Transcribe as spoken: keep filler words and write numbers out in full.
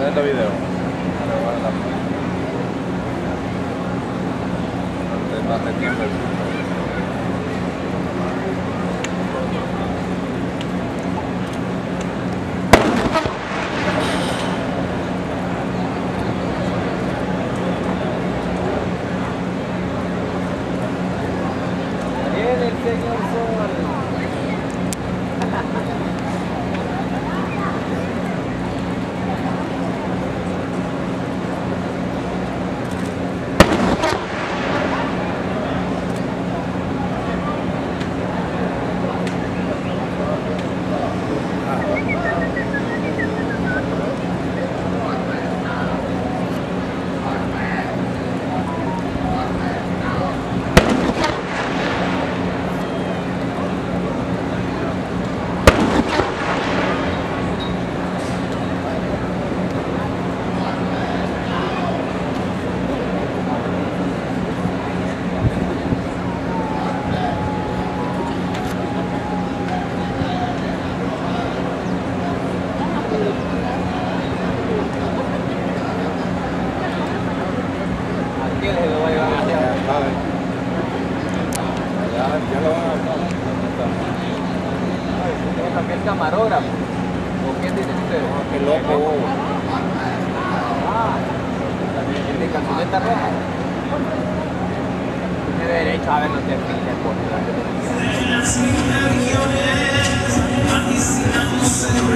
este video. Hace tiempo. Viene el señor Sol. ¿Quién se lo va a llevar allá? Ya, ya lo van a buscar. ¿Tiene también el camarógrafo? ¿O quién dice usted? No, qué loco. Ah, el de camioneta roja. Tiene derecho a ver los desfiles por delante de la